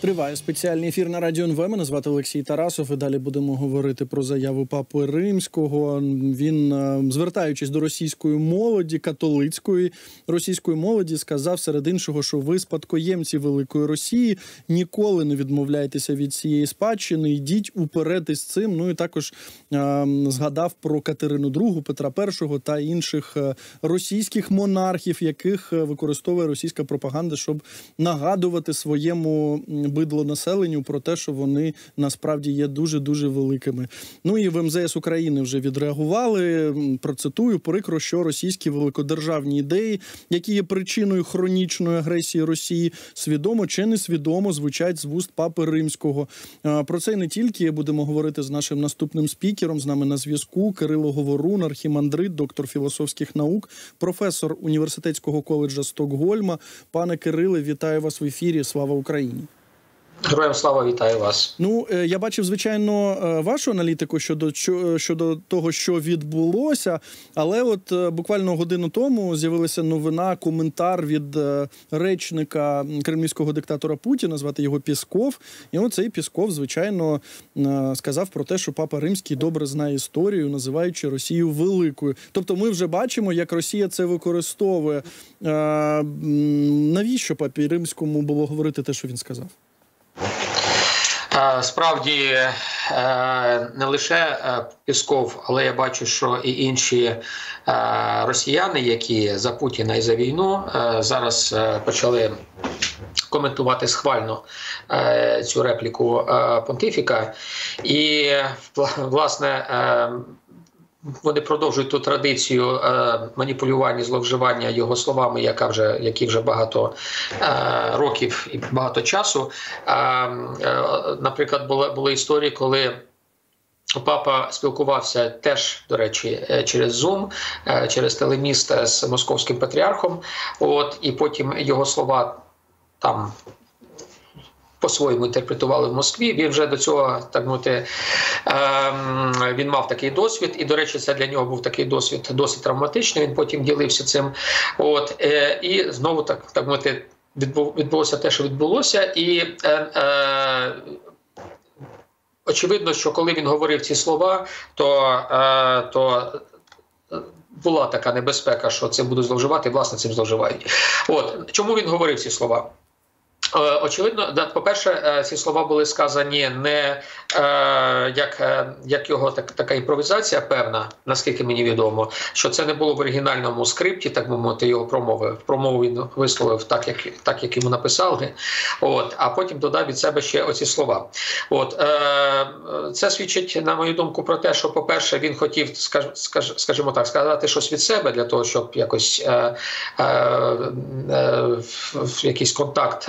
Триває спеціальний ефір на Радіо НВ. Мене звати Олексій Тарасов. І далі будемо говорити про заяву Папи Римського. Він, звертаючись до російської молоді, католицької російської молоді, сказав серед іншого, що ви спадкоємці Великої Росії, ніколи не відмовляйтеся від цієї спадщини, йдіть уперед із цим. Ну і також згадав про Катерину II, Петра І та інших російських монархів, яких використовує російська пропаганда, щоб нагадувати своєму бидлонаселенню про те, що вони насправді є дуже-дуже великими. Ну і в МЗС України вже відреагували. Процитую: прикро, що російські великодержавні ідеї, які є причиною хронічної агресії Росії, свідомо чи несвідомо звучать з вуст Папи Римського. Про це і не тільки. Будемо говорити з нашим наступним спікером. З нами на зв'язку Кирило Говорун, архімандрит, доктор філософських наук, професор університетського коледжа Стокгольма. Пане Кириле, вітаю вас в ефірі. Слава Україні! Героям слава, вітаю вас. Ну, я бачив, звичайно, вашу аналітику щодо того, що відбулося, але от буквально годину тому з'явилася новина, коментар від речника кремлівського диктатора Путіна, звати його Пєсков. І оцей Пєсков, звичайно, сказав про те, що Папа Римський добре знає історію, називаючи Росію великою. Тобто ми вже бачимо, як Росія це використовує. Навіщо Папі Римському було говорити те, що він сказав? Справді, не лише Пєсков, але я бачу, що і інші росіяни, які за Путіна і за війну, зараз почали коментувати схвально цю репліку понтифіка. І, власне, вони продовжують ту традицію маніпулювання, зловживання його словами, які вже багато років і багато часу. Наприклад, були історії, коли Папа спілкувався теж, до речі, через Zoom, через телеміст з московським патріархом. І потім його слова там по-своєму інтерпретували в Москві. Він вже до цього, так мовити, він мав такий досвід. І, до речі, це для нього був такий досвід досить травматичний. Він потім ділився цим. І знову, так мовити, відбулося те, що відбулося. І очевидно, що коли він говорив ці слова, то була така небезпека, що цим будуть зловживати, і, власне, цим зловживають. Чому він говорив ці слова? Очевидно, по-перше, ці слова були сказані не як його така імпровізація певна, наскільки мені відомо, що це не було в оригінальному скрипті, так би мовити, його промови. Промову він висловив так, як йому написали, а потім додав від себе ще оці слова. Це свідчить, на мою думку, про те, що, по-перше, він хотів, скажімо так, сказати щось від себе для того, щоб якось якийсь контакт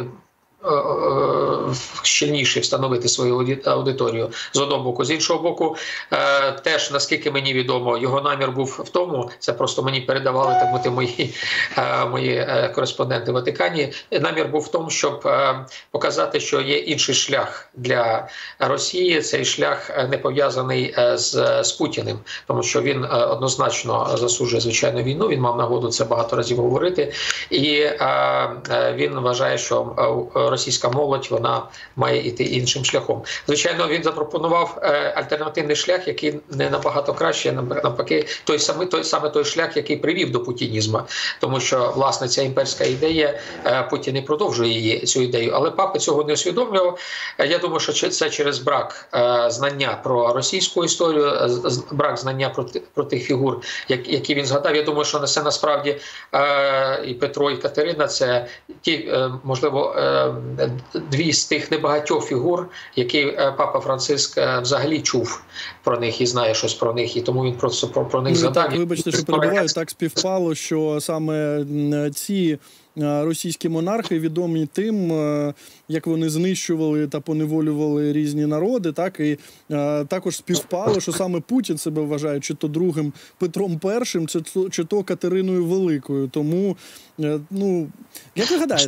щільніше встановити свою аудиторію з одного боку. З іншого боку, теж, наскільки мені відомо, його намір був в тому, це просто мені передавали, так мовити, мої кореспонденти в Ватикані, намір був в тому, щоб показати, що є інший шлях для Росії, цей шлях не пов'язаний з Путіним, тому що він однозначно засуджує, звичайно, війну, він мав нагоду це багато разів говорити, і він вважає, що російська молодь, вона має йти іншим шляхом. Звичайно, він запропонував альтернативний шлях, який не набагато краще, навпаки, саме той шлях, який привів до путінізму. Тому що, власне, ця імперська ідея, Путін і продовжує цю ідею. Але Папа цього не усвідомлював. Я думаю, що це через брак знання про російську історію, брак знання про тих фігур, які він згадав. Я думаю, що це насправді і Петро, і Катерина – це ті, можливо, дві з тих небагатьох фігур, які Папа Франциск взагалі чув про них і знає щось про них, і тому він просто про них згадав. Так, вибачте, що перебуваю, так співпало, що саме ці російські монархи відомі тим, як вони знищували та поневолювали різні народи, так, і також співпало, що саме Путін себе вважає чи то другим Петром І, чи то Катериною Великою. Тому, як ви гадаєте,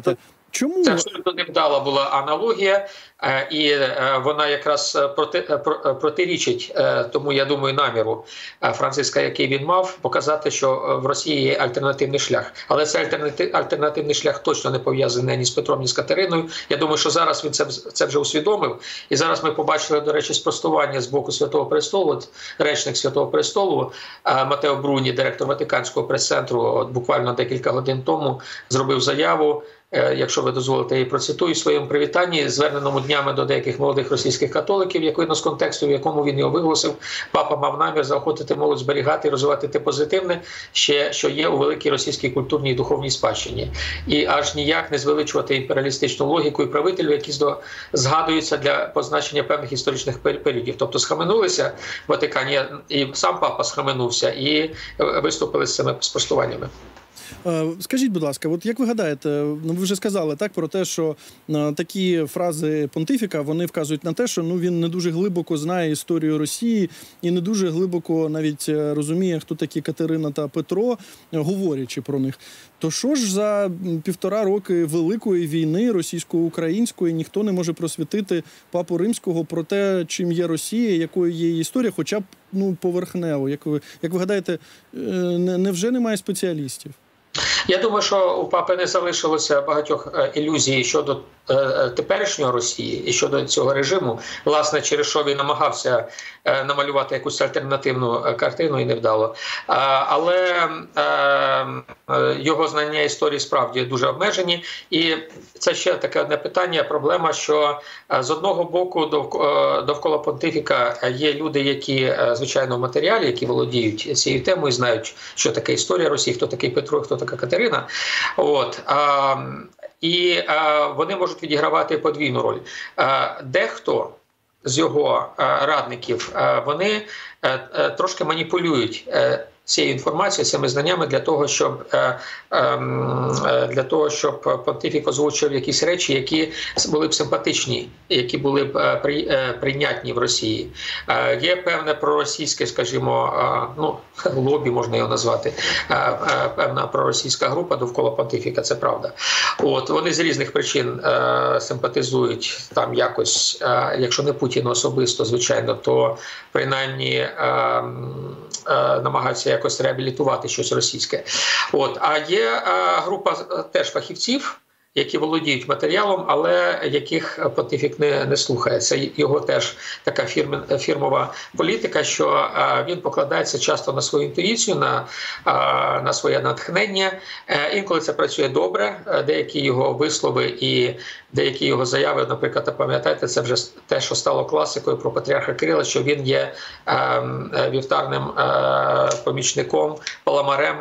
Чому? Це абсолютно невдала була аналогія, і вона якраз протирічить тому, я думаю, наміру Франциска, який він мав, показати, що в Росії є альтернативний шлях. Але цей альтернативний шлях точно не пов'язаний ні з Петром, ні з Катериною. Я думаю, що зараз він це вже усвідомив. І зараз ми побачили, до речі, спростування з боку Святого Престолу. Речник Святого Престолу Матео Бруні, директор Ватиканського прес-центру, буквально декілька годин тому зробив заяву, якщо ви дозволите, я її процитую, в своєму привітанні, зверненому днями до деяких молодих російських католиків, як видно з контексту, в якому він його виголосив, папа мав намір заохотити молодь зберігати і розвивати те позитивне, що є у великій російській культурній і духовній спадщині. І аж ніяк не звеличувати імперіалістичну логіку і правителів, які згадуються для позначення певних історичних періодів. Тобто схаменулися в Ватикані, і сам папа схаменувся, і виступили з цими спростуваннями. Скажіть, будь ласка, от як ви гадаєте, ви вже сказали так про те, що такі фрази понтифіка, вони вказують на те, що він не дуже глибоко знає історію Росії і не дуже глибоко навіть розуміє, хто такі Катерина та Петро, говорячи про них. То що ж за 1,5 роки Великої війни російсько-української ніхто не може просвітити Папу Римського про те, чим є Росія, якою є її історія, хоча б поверхнево. Як ви гадаєте, невже немає спеціалістів? Я думаю, що у папи не залишилося багатьох ілюзій щодо теперішнього Росії і щодо цього режиму, власне, через що він намагався намалювати якусь альтернативну картину і невдало. Але його знання історії справді дуже обмежені. І це ще таке одне питання, проблема, що з одного боку довкола понтифіка є люди, які, звичайно, в матеріалі, які володіють цією темою, знають, що таке історія Росії, хто такий Петро, хто така Катерина. І вони можуть відігравати подвійну роль. Дехто з його радників, вони трошки маніпулюють цією інформацією, цими знаннями для того, щоб понтифік озвучив якісь речі, які були б симпатичні, які були б прийнятні в Росії. Є певне проросійське, скажімо, лобі, можна його назвати, певна проросійська група довкола понтифіка, це правда. Вони з різних причин симпатизують там якось, якщо не Путіну особисто, звичайно, то принаймні намагаються якось реабілітувати щось російське. А є група теж фахівців, які володіють матеріалом, але яких понтифік не слухає. Це його теж така фірмова політика, що він покладається часто на свою інтуїцію, на своє натхнення. Інколи це працює добре, деякі його вислови і деякі його заяви, наприклад, пам'ятаєте, це вже те, що стало класикою про патріарха Кирила, що він є вівтарним помічником, паламарем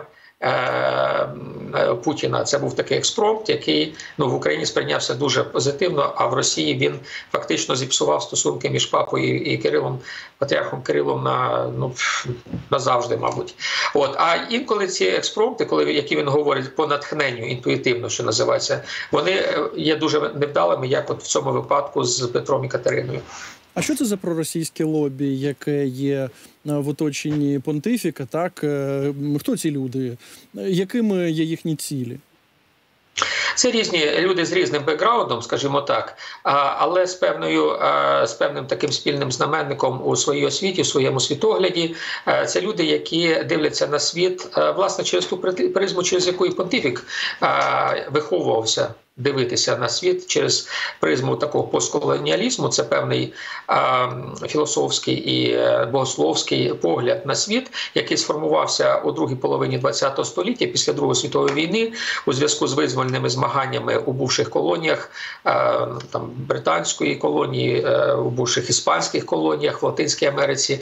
Путіна. Це був такий експромт, який в Україні сприйнявся дуже позитивно, а в Росії він фактично зіпсував стосунки між папою і Кирилом, патріархом Кирилом назавжди, мабуть. А інколи ці експромти, які він говорить по натхненню, інтуїтивно, що називається, вони є дуже невдалими, як в цьому випадку з Петром і Катериною. А що це за проросійське лобі, яке є в оточенні понтифіка? Так? Хто ці люди? Якими є їхні цілі? Це різні люди з різним бекграундом, скажімо так, але з певним таким спільним знаменником у своїй освіті, у своєму світогляді. Це люди, які дивляться на світ, власне, через ту призму, через яку і понтифік виховувався дивитися на світ, через призму такого постколоніалізму. Це певний філософський і богословський погляд на світ, який сформувався у другій половині ХХ століття після Другої світової війни у зв'язку з визвольними змаганнями у бувших колоніях, британської колонії, у бувших іспанських колоніях в Латинській Америці.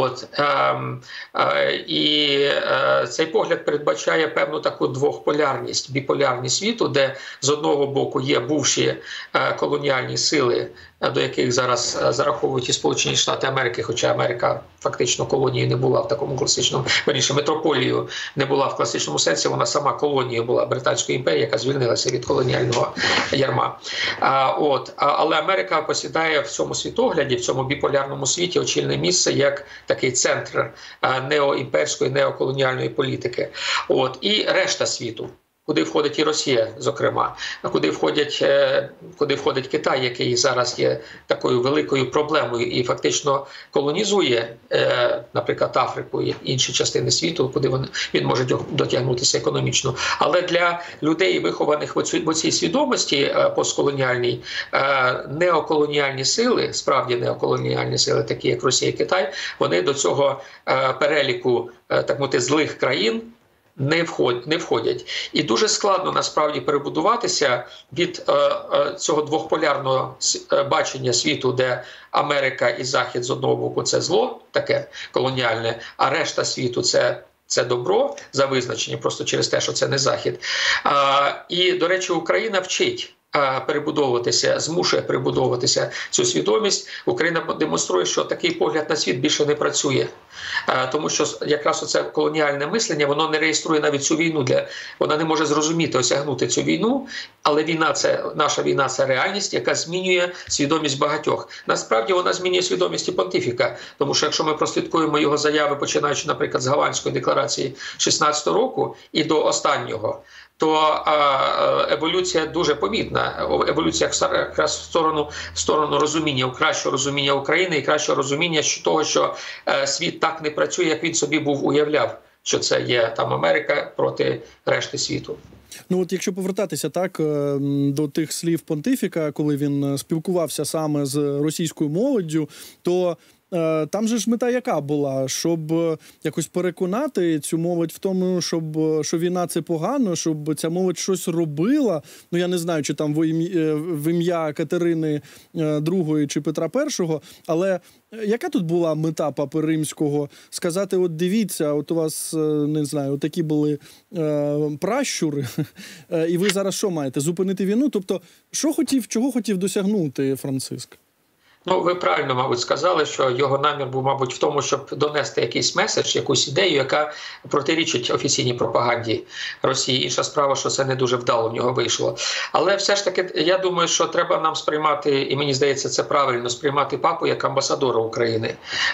І цей погляд передбачає певну таку двохполярність, біполярність світу, де з одного боку є бувші колоніальні сили, до яких зараз зараховують і Сполучені Штати Америки, хоча Америка фактично колонією не була в такому класичному, верніше, метрополією не була в класичному сенсі, вона сама колонією була Британської імперії, яка звільнилася від колоніального ярма. Але Америка посідає в цьому світогляді, в цьому біполярному світі очільне місце як такий центр неоімперської, неоколоніальної політики. І решта світу. куди входить і Росія, зокрема, а куди входить Китай, який зараз є такою великою проблемою і фактично колонізує, наприклад, Африку і інші частини світу, куди він може дотягнутися економічно. Але для людей, вихованих в цій свідомості постколоніальній, неоколоніальні сили, справді неоколоніальні сили, такі як Росія і Китай, вони до цього переліку, так мовити, злих країн не входять. І дуже складно насправді перебудуватися від цього двохполярного бачення світу, де Америка і Захід з одного боку – це зло, таке колоніальне, а решта світу – це добро за визначенням, просто через те, що це не Захід. І, до речі, Україна вчить перебудовуватися, змушує перебудовуватися цю свідомість. Україна демонструє, що такий погляд на світ більше не працює. Тому що якраз оце колоніальне мислення, воно не реєструє навіть цю війну, вона не може зрозуміти, осягнути цю війну, але наша війна – це реальність, яка змінює свідомість багатьох. Насправді вона змінює свідомість і понтифіка, тому що якщо ми прослідкуємо його заяви, починаючи, наприклад, з Гаванської декларації 16 року і до останнього, то еволюція дуже помітна. Еволюція якраз в сторону розуміння, кращого розуміння України і кращого розуміння того, що світ так не працює, як він собі був уявляв, що це є там Америка проти решти світу. Ну от якщо повертатися так до тих слів понтифіка, коли він спілкувався саме з російською молоддю, то там же ж мета яка була? Щоб якось переконати цю молодь в тому, що війна – це погано, щоб ця молодь щось робила. Ну, я не знаю, чи там в ім'я Катерини II чи Петра І, але яка тут була мета Папи Римського? Сказати, от дивіться, от у вас, не знаю, от такі були пращури, і ви зараз що маєте? Зупинити війну? Тобто, чого хотів досягнути Франциск? Ну, ви правильно, мабуть, сказали, що його намір був, мабуть, в тому, щоб донести якийсь меседж, якусь ідею, яка протирічить офіційній пропаганді Росії. Інша справа, що це не дуже вдало в нього вийшло. Але все ж таки, я думаю, що треба нам сприймати, і мені здається, це правильно, сприймати папу як амбасадора України,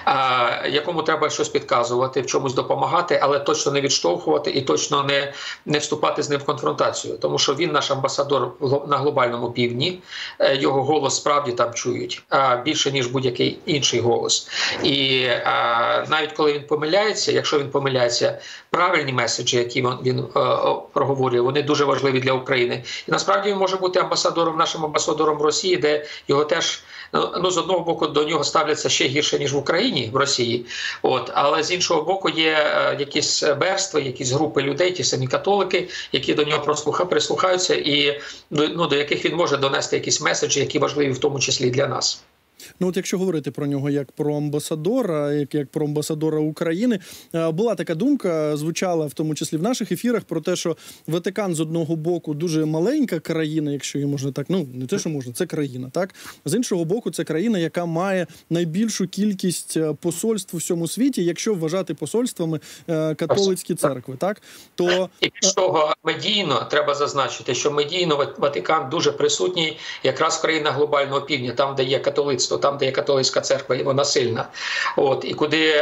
якому треба щось підказувати, в чомусь допомагати, але точно не відштовхувати і точно не вступати з ним в конфронтацію. Тому що він наш амбасадор на глобальному півдні, його голос справді там чують. Більше, ніж будь-який інший голос. І навіть коли він помиляється, якщо він помиляється, правильні меседжі, які він проговорює, вони дуже важливі для України. І насправді він може бути нашим амбасадором в Росії, де його теж, з одного боку, до нього ставляться ще гірше, ніж в Україні, в Росії. Але з іншого боку, є якісь верстви, якісь групи людей, ті самі католики, які до нього прислухаються і до яких він може донести якісь меседжі, які важливі в тому числі і для нас. Ну от якщо говорити про нього як про амбасадора, як про амбасадора України, була така думка, звучала в тому числі в наших ефірах, про те, що Ватикан з одного боку дуже маленька країна, якщо її можна так, не те, що можна, це країна, так? З іншого боку, це країна, яка має найбільшу кількість посольств у всьому світі, якщо вважати посольствами католицькі церкви, так? То... І з того медійно треба зазначити, що медійно Ватикан дуже присутній якраз в країнах глобального півдня, там, де є католицтво, там, де є католицька церква, і вона сильна. І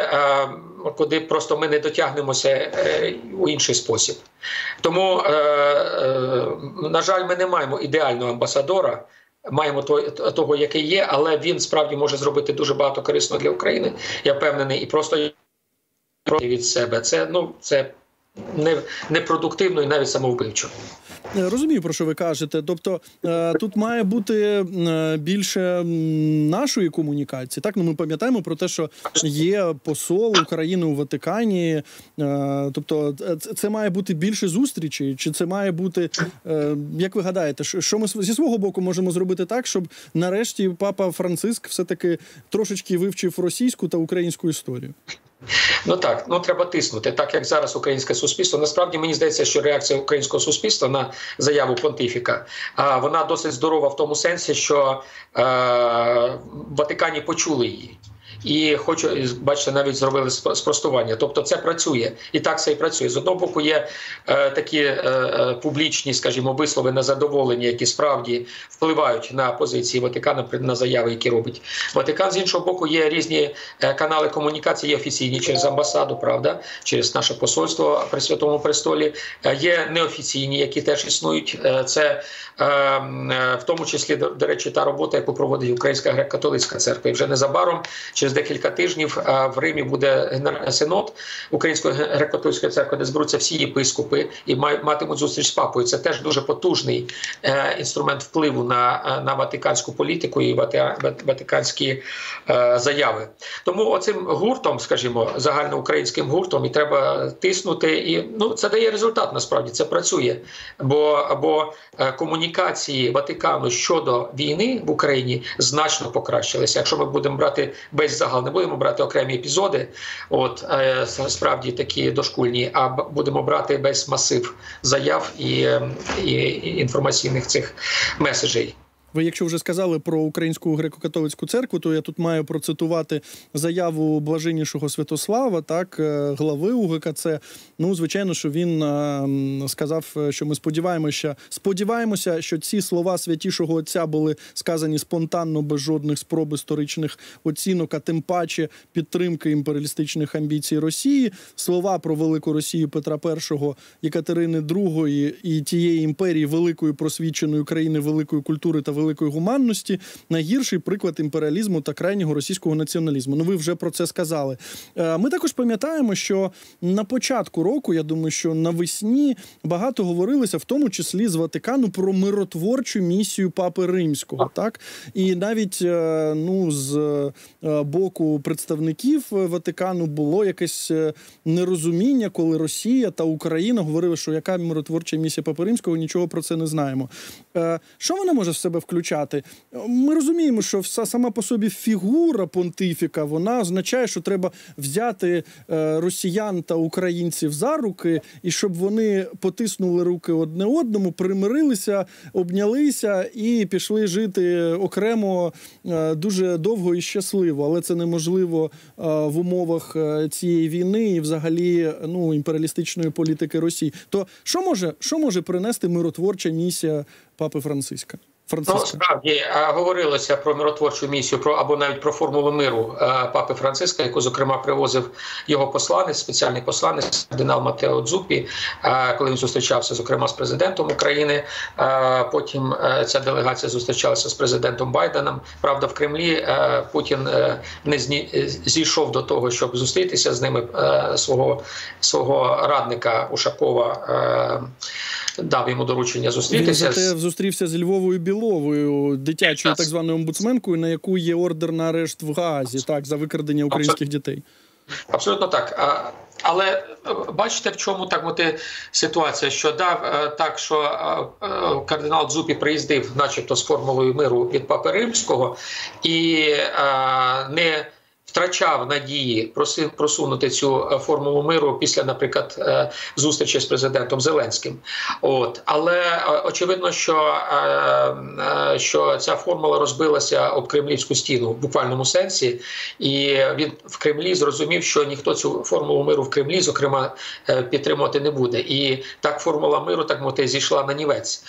куди просто ми не дотягнемося у інший спосіб. Тому, на жаль, ми не маємо ідеального амбасадора, маємо того, який є, але він справді може зробити дуже багато корисного для України, я впевнений, і просто від себе. Це непродуктивно і навіть самовбивчо. Розумію, про що ви кажете. Тобто тут має бути більше нашої комунікації. Так, ми пам'ятаємо про те, що є посол України у Ватикані. Тобто це має бути більше зустрічей? Чи це має бути, як ви гадаєте, що ми зі свого боку можемо зробити так, щоб нарешті папа Франциск все-таки трошечки вивчив російську та українську історію? Треба тиснути, так як зараз українське суспільство. Насправді, мені здається, що реакція українського суспільства на заяву понтифіка, вона досить здорова в тому сенсі, що в Ватикані почули її. і хочу, бачите, навіть зробили спростування. Тобто це працює. І так це і працює. З одного боку є такі публічні, скажімо, вислови на задоволення, які справді впливають на позиції Ватикану, на заяви, які робить Ватикан. З іншого боку, є різні канали комунікації, є офіційні через амбасаду, правда, через наше посольство при Святому Престолі. Є неофіційні, які теж існують. Це в тому числі, до речі, та робота, яку проводить Українська греко-католицька церква. І вже незабаром, через декілька тижнів, в Римі буде Генеральний синод Української греко-католицької церкви, де зберуться всі єпископи і матимуть зустріч з папою. Це теж дуже потужний інструмент впливу на ватиканську політику і ватиканські заяви. Тому оцим гуртом, скажімо, загальноукраїнським гуртом і треба тиснути. І це дає результат, насправді, це працює. Бо комунікації Ватикану щодо війни в Україні значно покращилися. Якщо ми будемо брати весь загал, не будемо брати окремі епізоди, справді такі дошкульні, а будемо брати весь масив заяв і інформаційних цих меседжей. Ви, якщо вже сказали про Українську греко-католицьку церкву, то я тут маю процитувати заяву блаженнішого Святослава, так, глави УГКЦ. Звичайно, що він сказав, що ми сподіваємося, що ці слова святішого отця були сказані спонтанно, без жодних спроб історичних оцінок, а тим паче підтримки імперіалістичних амбіцій Росії. Слова про велику Росію Петра І, Екатерини II і тієї імперії великої просвіченої країни, великої культури та великої гуманності – найгірший приклад імперіалізму та крайнього російського націоналізму. Ви вже про це сказали. Ми також пам'ятаємо, що на початку року, я думаю, що навесні багато говорилося, в тому числі з Ватикану, про миротворчу місію Папи Римського. Так? І навіть з боку представників Ватикану було якесь нерозуміння, коли Росія та Україна говорили, що яка миротворча місія Папи Римського, нічого про це не знаємо. Що вона може в себе включати? Ми розуміємо, що сама по собі фігура понтифіка, вона означає, що треба взяти росіян та українців за руки, і щоб вони потиснули руки одне одному, примирилися, обнялися і пішли жити окремо дуже довго і щасливо. Але це неможливо в умовах цієї війни і взагалі імперіалістичної політики Росії. То що може принести миротворча місія Папи Франциска? Справді говорилося про миротворчу місію, або навіть про формулу миру Папи Франциска, яку, зокрема, привозив його посланець, спеціальний посланець, кардинал Матео Дзуппі, коли він зустрічався, зокрема, з президентом України. Потім ця делегація зустрічалася з президентом Байденом. Правда, в Кремлі Путін не зійшов до того, щоб зустрітися з ними. Свого радника Ушакова дав йому доручення зустрітися. Він зате зустрівся з Львовою Біловою, дитячою так званою омбудсменкою, на яку є ордер на арешт в Гаазі, так, за викрадення українських дітей. Абсолютно так. Але бачите, в чому ситуація, що що кардинал Дзуппі приїздив начебто з формулою миру від Папи Римського і не втрачав надії просунути цю формулу миру після, наприклад, зустрічі з президентом Зеленським. Але очевидно, що ця формула розбилася об кремлівську стіну в буквальному сенсі, і він в Кремлі зрозумів, що ніхто цю формулу миру в Кремлі, зокрема, підтримувати не буде. І так формула миру, так мовити, зійшла на нівець.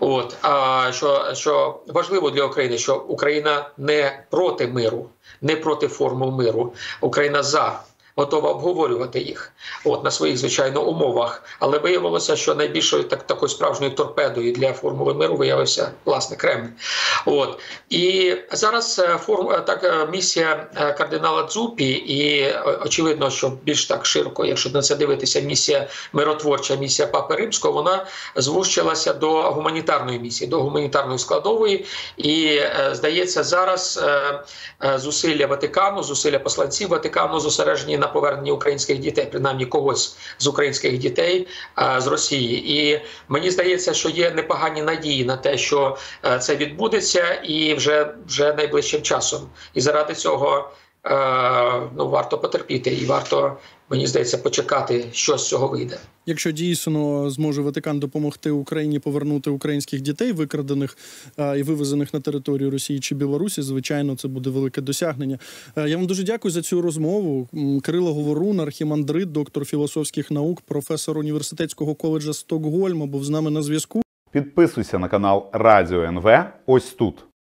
Що важливо для України, що Україна не проти миру, не проти формул миру. Україна за. Готова обговорювати їх на своїх, звичайно, умовах. Але виявилося, що найбільшою такою справжньою торпедою для формули миру виявився, власне, Кремль. І зараз місія кардинала Дзуппі, і очевидно, що більш так широко, якщо на це дивитися, миротворча місія Папи Римського, вона звужчилася до гуманітарної місії, до гуманітарної складової. І, здається, зараз зусилля Ватикану, зусилля посланців Ватикану зосереджені на поверненні українських дітей, принаймні когось з українських дітей з Росії. І мені здається, що є непогані надії на те, що це відбудеться і вже найближчим часом. І заради цього ну, варто потерпіти і варто, мені здається, почекати, що з цього вийде. Якщо дійсно зможе Ватикан допомогти Україні повернути українських дітей, викрадених і вивезених на територію Росії чи Білорусі, звичайно, це буде велике досягнення. Я вам дуже дякую за цю розмову. Кирило Говорун, архімандрит, доктор філософських наук, професор університетського коледжа Стокгольма, був з нами на зв'язку. Підписуйся на канал Радіо НВ ось тут.